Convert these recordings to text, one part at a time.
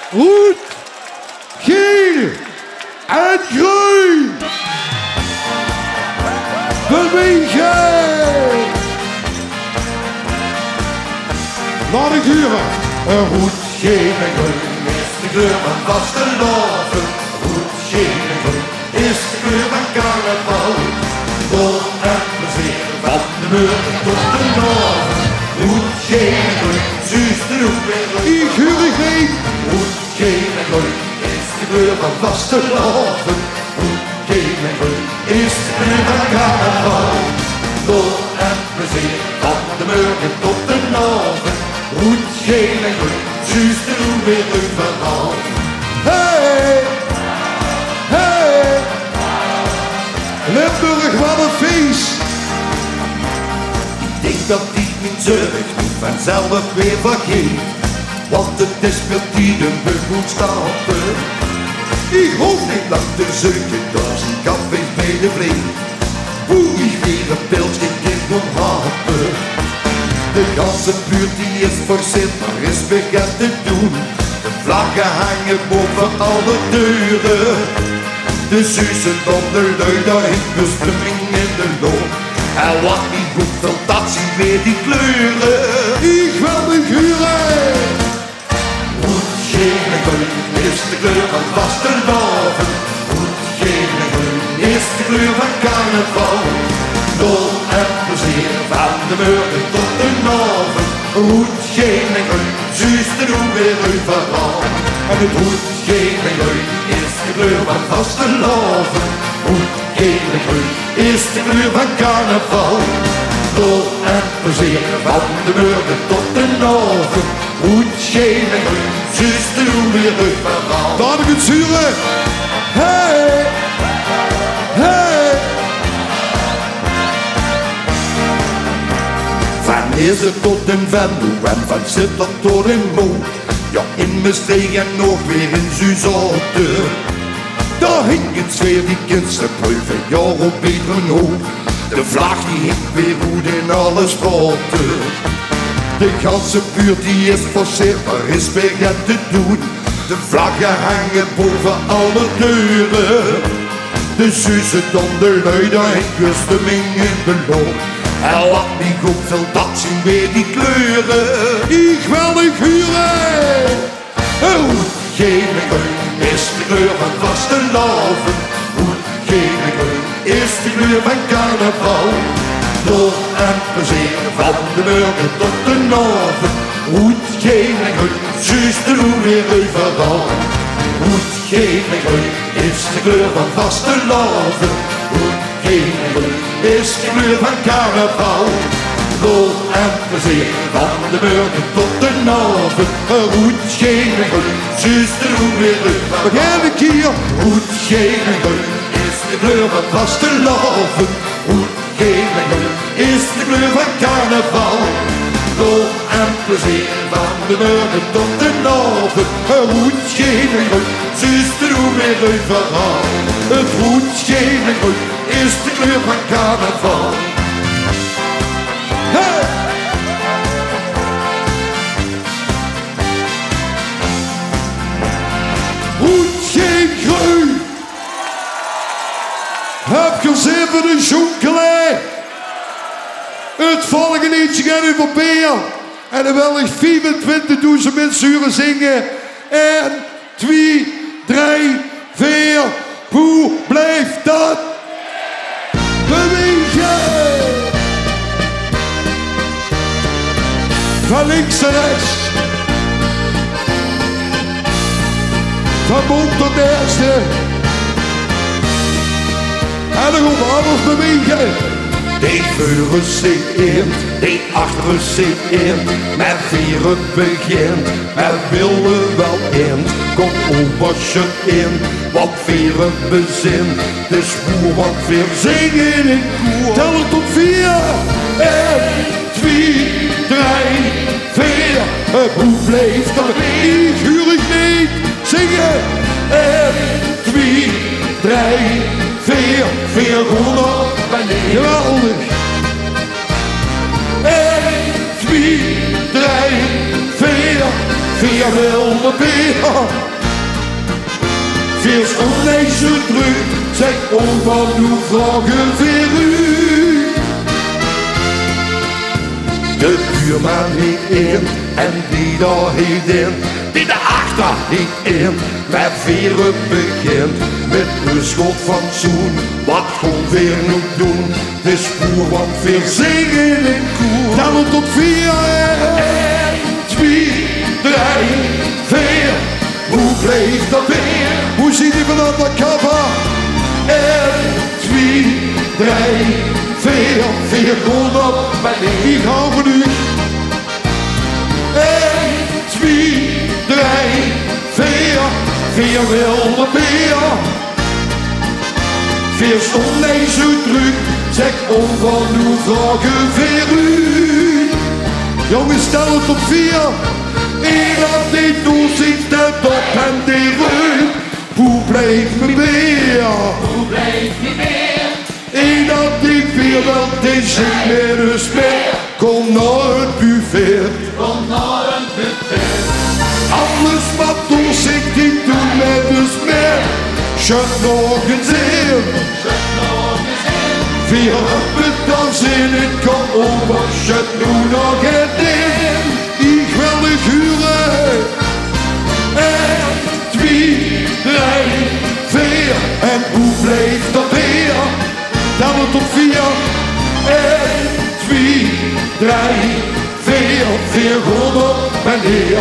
rood, geel en groen. Bewegen! Naar de geuren. Rood, geel en groen is de kleur van vasteloven. Rood, geel en groen is de kleur van carnaval. Vol en plezier van de burger tot de noven. Rood, geel en groen, zuus de roep weer uit. Ik huur ik mee. Rood, geel en groen is de kleur van vasteloven. Rood, geel en groen is de kleur van carnaval. Vol en plezier van de burger tot de noven. Rood, geel en groen, zuus de roep weer uit verhaal. Hey! Hey! Limburg, wat een feest! Ik denk dat ik mijn zorg nu vanzelf weer vergeet. Want het is veel tijden moet stappen. Ik hoef niet lang te zoeken, daar zijn cafés bij de vriend. Hoe ik weer een pilsje in kon happen. De ganse buurt die is verzet, maar is bekend te doen. De vlaggen hangen boven alle deuren. De zussen van de lui, daar heeft bestemming in de loop. En wat niet goed wil, dat zien weer die kleuren. Ik wil me guren! Rood, geel en groen is de kleur van vasteloven. Rood, geel en groen is de kleur van carnaval. Dol en plezier van de burger tot de noven. Rood, geel en groen, zuus de roep weer uit verhaal. En het rood, geel en groen is de kleur van vasteloven. Rood, geel en groen is de kleur van carnaval. Dol en plezier van de burger tot de noven. Rood, geel en groen, zuus de roep weer uit verhaal. Daar ik het zuren! Hey! Hey! Van Heersen tot in Venlo en van Sittard tot in Mo. Ja, in Maastricht en nog weer in Zuizotte. Daar hing het sfeer die kindse pulven, ja op Pedro. De vlag die hing weer goed in alle sporten. De ganse buurt die is forceerd, er is weer wat te doen. De vlaggen hangen boven alle deuren. De zussen dan de lui, daar hing bestemming in de loop. En wat niet goed wil, dat zien weer die kleuren. Ik wil me guren! Rood, geel en groen is de kleur van vasteloven. Rood, geel en groen is de kleur van carnaval. Dol en plezier van de burger tot de noven. Rood, geel en groen, zuus de roep weer overal. Rood, geel en groen is de kleur van vasteloven. Rood, geel en groen is de kleur van carnaval. Dol en plezier van de burger tot de noven. Rood, geel en groen, zuus de roep weer overal. Begin ik hier! Rood, geel en groen is de kleur van vasteloven. Rood, geel en groen is de kleur van carnaval. Dol en plezier van de burger tot de noven. Rood, geel en groen, zuus de roep weer overal. Het rood, geel en groen is de kleur van carnaval. Hey! Rood, geel, groen! Heb je zin voor de jonkelij? Het volgende liedje gaat over Beer. En dan wil ik 25.000 mensen horen zingen. 1, 2, 3, 4. Hoe blijft dat? Bewegen! Van links naar rechts. Van boven tot de eerste. En dan gaan we alles bewegen. Die vuren zit in, die achteren zit in. Met vieren begint, met willen wel in. Kom opasje in, wat vieren bezin. De spoer wat weer zingen in koor. Tel het tot 4. 1, 2, 3, 4. Hoe blijft dat? Ik huur ik niet. Zingen. 1, 2, 3, 4. 4 ronden beneden. Geweldig. 1, 2, 3, 4. 4 via wilde beer. Veers onlezen terug, zeg over uw vragen weer u. De buurman heet in en die daar heet in, die daarachter heet in. Met veren begint, met een schot van zoen. Wat gewoon weer moet doen, de spoer wat weer zingen in koer. Tellen tot 4 1, 2, 3, 4. Hoe bleef dat weer? Hoe ziet hij vanaf de cover? 1, 2, 3, 4. 4 gewoon op, die gaan we nu. 1, 2, 3, 4. 4 wilde beer. 4 stond nee zo terug. Zeg over uw vragen weer u. Jongens, stel het op 4. Eer dat dit doel ziet, stelt op en die ruim. Hoe bleef me weer? Hoe bleef me weer? Eer dat ik weer wel deze meer dus meer. Kom naar het buffet. Kom naar een buffet. Alles wat door zich niet doen met dus meer. Schut nog eens in. Schut nog eens in. Vier het dan zin in, kom over. Schut nu nog eens in. Ik wil het huren. 1, 2, 3, 4. En hoe bleef dat weer? Dan het op 4. 1, 2, 3, 4. 4 gewoon op en neer.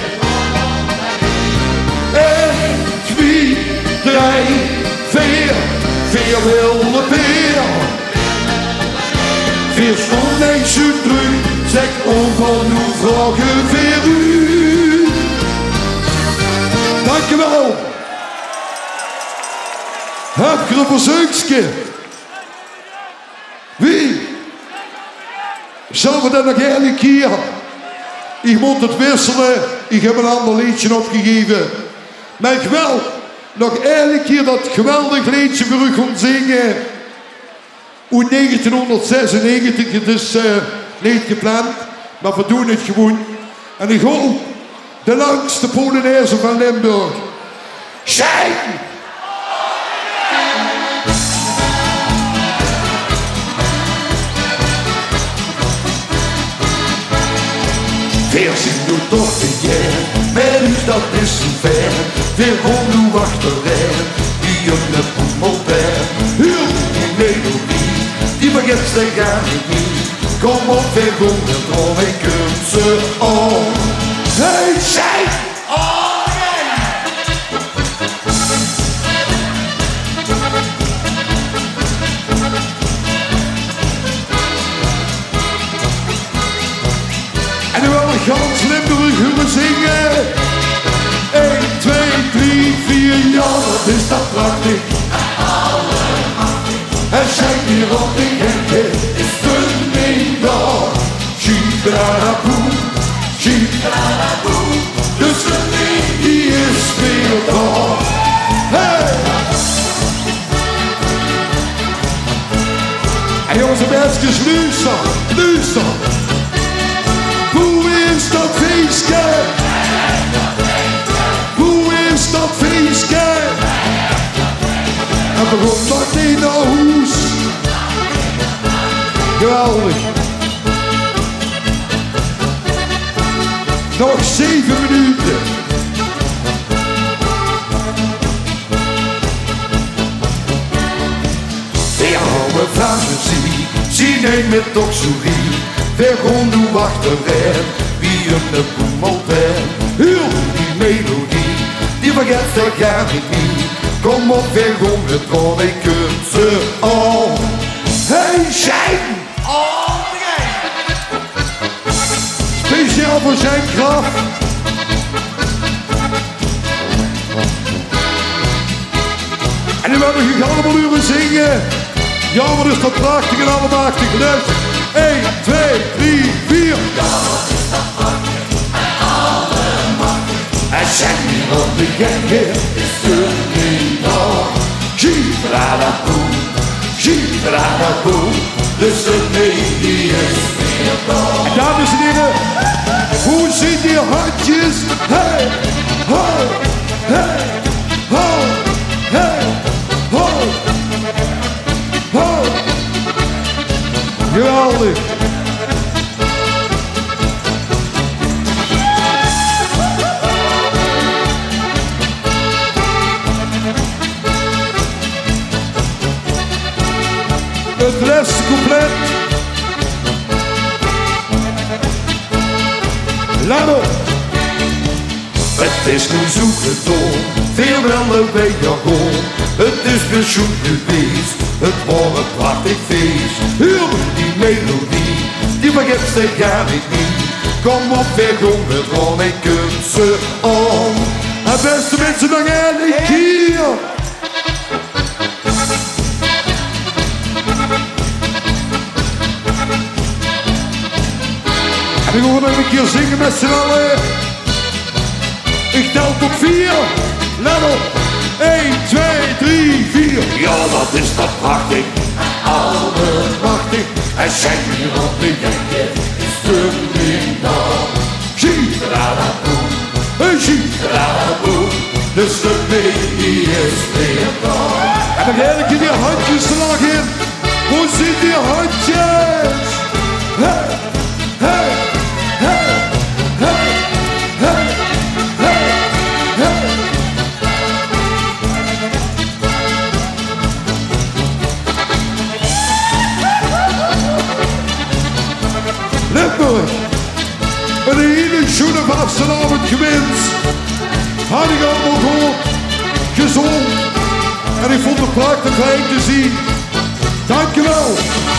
1, 2, 3, 4. 4 wilde beer. 4 stond nee zo terug. Zeg over uw vragen weer u. Dankjewel. Heb je een verzoekje? Wie? Zullen we dat nog een keer? Ik moet het wisselen. Ik heb een ander liedje opgegeven. Maar ik wil nog een keer dat geweldig liedje voor u gaan zingen. Hoe 1996, het is niet gepland, maar we doen het gewoon. En ik hoop de langste Polonaise van Limburg. Shine! Weer zien nu toch weer, met u dat is een ver. Weer gewoon nu achterin, die op de poemel bent. Heel die melodie, die begint te gaan niet. Kom op, weer gewoon en drom, ik kunt ze om. Hey, shine! Oh, yeah! En nu wil ik gans Limburg horen zingen. 1, 2, 3, 4, ja, wat is dat prachtig. En schijnt hier op de Genke, is funding daar. Chibradaboe, chibradaboe, de funding die is weer daar. Hey! En jongens, op even luisteren. Hoe is dat feestje? Hoe is dat feestje? En begon dat in de hoes. Geweldig. Nog 7 minuten. We houden van muziek, zie neem met toxurie. Weer gewoon nu achterin, wie op de poemel bent. Heel die melodie, die vergeet ze gar niet. Kom op, weer gewoon het rol, ik kunt ze al. Hey, shine! Oh, speciaal voor zijn graf. En nu willen we allemaal uren zingen. Ja, wat is dat prachtig en allemachtig. Luister. 1, 2, 3, 4. Ja, wat is dat prachtig en allemachtig. En zeg niet op de Genke, Is er niet nog. Chibradaboe, chibradaboe. Raboe, de Sydney is weerkom. En dames en heren, hoe zien die handjes? Hey, ho, hey, ho, hey, ho, ho. Geweldig. Het laatste couplet. Laat op. Het is nu zoeken door, veel wel een beetje gewoon. Het is pensioen geweest, het wordt een prachtig feest. Huur die melodie, die vergeet ze gar niet. Kom op weer jongen, want ik kun ze om. En beste mensen, nog een keer. En ik wil nog een keer zingen met z'n allen. Ik tel tot 4. Let op. 1, 2, 3, 4. Ja, dat is toch prachtig, Allemachtig. en zeg je wat de jekke is de minder. Zie. Een zie. Raboe, de Sydney is weerkom. En dan ga ik in die handjes er nog in. Hoe zien die handjes? Hey, hey, hey, hey, hey, hey, hey. Limburg, een hele schoene vastenavond gewenst. Had ik allemaal gehoord, gezond. En ik vond het prachtig fijn te zien. Dankjewel.